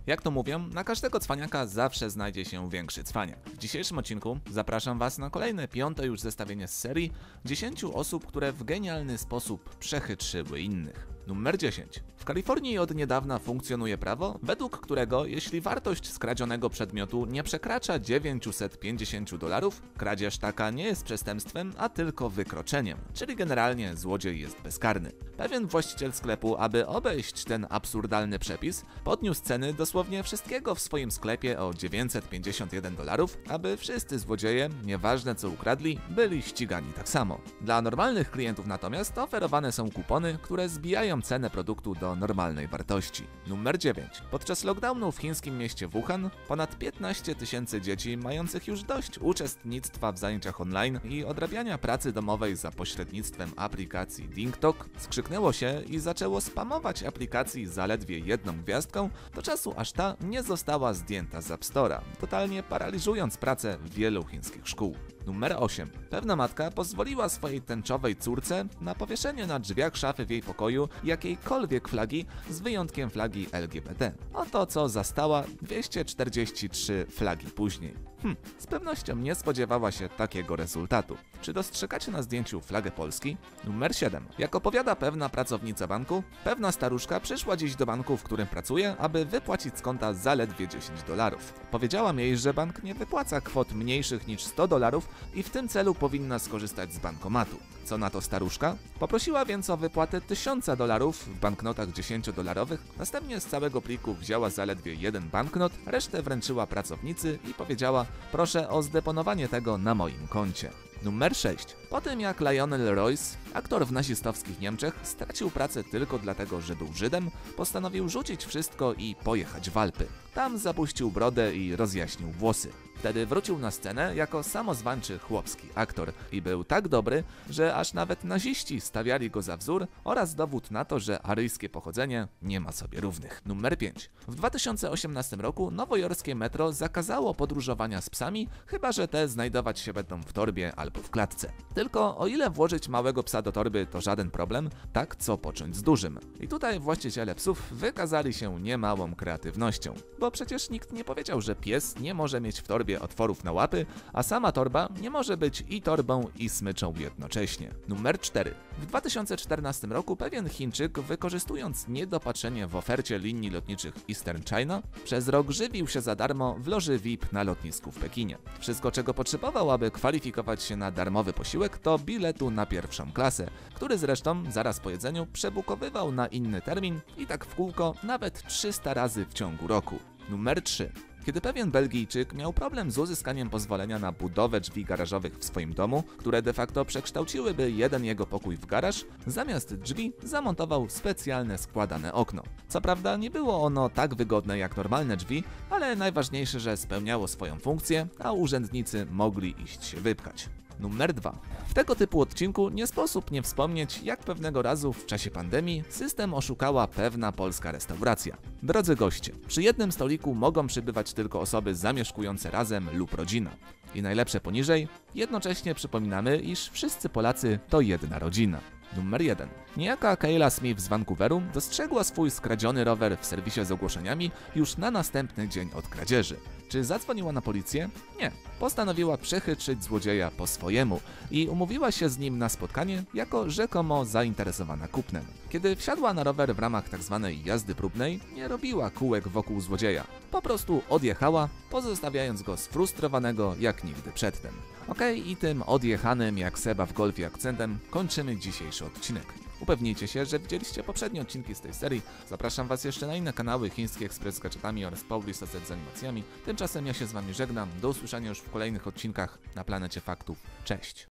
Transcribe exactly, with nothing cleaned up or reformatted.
Jak to mówią, na każdego cwaniaka zawsze znajdzie się większy cwaniak. W dzisiejszym odcinku zapraszam Was na kolejne piąte już zestawienie z serii dziesięciu osób, które w genialny sposób przechytrzyły innych. Numer dziesięć. W Kalifornii od niedawna funkcjonuje prawo, według którego jeśli wartość skradzionego przedmiotu nie przekracza dziewięćset pięćdziesiąt dolarów, kradzież taka nie jest przestępstwem, a tylko wykroczeniem, czyli generalnie złodziej jest bezkarny. Pewien właściciel sklepu, aby obejść ten absurdalny przepis, podniósł ceny dosłownie wszystkiego w swoim sklepie o dziewięćset pięćdziesiąt jeden dolarów, aby wszyscy złodzieje, nieważne co ukradli, byli ścigani tak samo. Dla normalnych klientów natomiast oferowane są kupony, które zbijają cenę produktu do normalnej wartości. Numer dziewięć. Podczas lockdownu w chińskim mieście Wuhan ponad piętnaście tysięcy dzieci mających już dość uczestnictwa w zajęciach online i odrabiania pracy domowej za pośrednictwem aplikacji DingTalk skrzyknęło się i zaczęło spamować aplikacji zaledwie jedną gwiazdką, do czasu aż ta nie została zdjęta z App Store'a, totalnie paraliżując pracę wielu chińskich szkół. Numer osiem. Pewna matka pozwoliła swojej tęczowej córce na powieszenie na drzwiach szafy w jej pokoju jakiejkolwiek flagi z wyjątkiem flagi L G B T. Oto co zastała dwieście czterdzieści trzy flagi później. Hm, z pewnością nie spodziewała się takiego rezultatu. Czy dostrzegacie na zdjęciu flagę Polski? Numer siedem. Jak opowiada pewna pracownica banku, pewna staruszka przyszła dziś do banku, w którym pracuje, aby wypłacić z konta zaledwie dziesięć dolarów. Powiedziałam jej, że bank nie wypłaca kwot mniejszych niż sto dolarów i w tym celu powinna skorzystać z bankomatu. Co na to staruszka? Poprosiła więc o wypłatę tysiąc dolarów w banknotach dziesięciodolarowych, następnie z całego pliku wzięła zaledwie jeden banknot, resztę wręczyła pracownicy i powiedziała: proszę o zdeponowanie tego na moim koncie. Numer sześć. Po tym jak Lionel Royce, aktor w nazistowskich Niemczech, stracił pracę tylko dlatego, że był Żydem, postanowił rzucić wszystko i pojechać w Alpy. Tam zapuścił brodę i rozjaśnił włosy. Wtedy wrócił na scenę jako samozwańczy chłopski aktor i był tak dobry, że aż nawet naziści stawiali go za wzór oraz dowód na to, że aryjskie pochodzenie nie ma sobie równych. Numer pięć. W dwa tysiące osiemnastym roku nowojorskie metro zakazało podróżowania z psami, chyba że te znajdować się będą w torbie albo w klatce. Tylko o ile włożyć małego psa do torby to żaden problem, tak co począć z dużym. I tutaj właściciele psów wykazali się niemałą kreatywnością, bo przecież nikt nie powiedział, że pies nie może mieć w torbie otworów na łapy, a sama torba nie może być i torbą i smyczą jednocześnie. Numer cztery. W dwa tysiące czternastym roku pewien Chińczyk, wykorzystując niedopatrzenie w ofercie linii lotniczych Eastern China, przez rok żywił się za darmo w loży V I P na lotnisku w Pekinie. Wszystko, czego potrzebował, aby kwalifikować się na darmowy posiłek, to biletu na pierwszą klasę, który zresztą zaraz po jedzeniu przebukowywał na inny termin i tak w kółko nawet trzysta razy w ciągu roku. Numer trzy. Kiedy pewien Belgijczyk miał problem z uzyskaniem pozwolenia na budowę drzwi garażowych w swoim domu, które de facto przekształciłyby jeden jego pokój w garaż, zamiast drzwi zamontował specjalne składane okno. Co prawda nie było ono tak wygodne jak normalne drzwi, ale najważniejsze, że spełniało swoją funkcję, a urzędnicy mogli iść się wypchać. Numer dwa. W tego typu odcinku nie sposób nie wspomnieć, jak pewnego razu w czasie pandemii system oszukała pewna polska restauracja. Drodzy goście, przy jednym stoliku mogą przybywać tylko osoby zamieszkujące razem lub rodzina. I najlepsze poniżej, jednocześnie przypominamy, iż wszyscy Polacy to jedna rodzina. Numer jeden. Niejaka Kayla Smith z Vancouveru dostrzegła swój skradziony rower w serwisie z ogłoszeniami już na następny dzień od kradzieży. Czy zadzwoniła na policję? Nie. Postanowiła przechytrzyć złodzieja po swojemu i umówiła się z nim na spotkanie jako rzekomo zainteresowana kupnem. Kiedy wsiadła na rower w ramach tzw. jazdy próbnej, nie robiła kółek wokół złodzieja. Po prostu odjechała, pozostawiając go sfrustrowanego jak nigdy przedtem. Okej, okay, i tym odjechanym jak Seba w golfie akcentem kończymy dzisiejszy odcinek. Upewnijcie się, że widzieliście poprzednie odcinki z tej serii. Zapraszam Was jeszcze na inne kanały Chiński Ekspres z gadżetami oraz Paulis z animacjami. Tymczasem ja się z Wami żegnam. Do usłyszenia już w kolejnych odcinkach na Planecie Faktów. Cześć!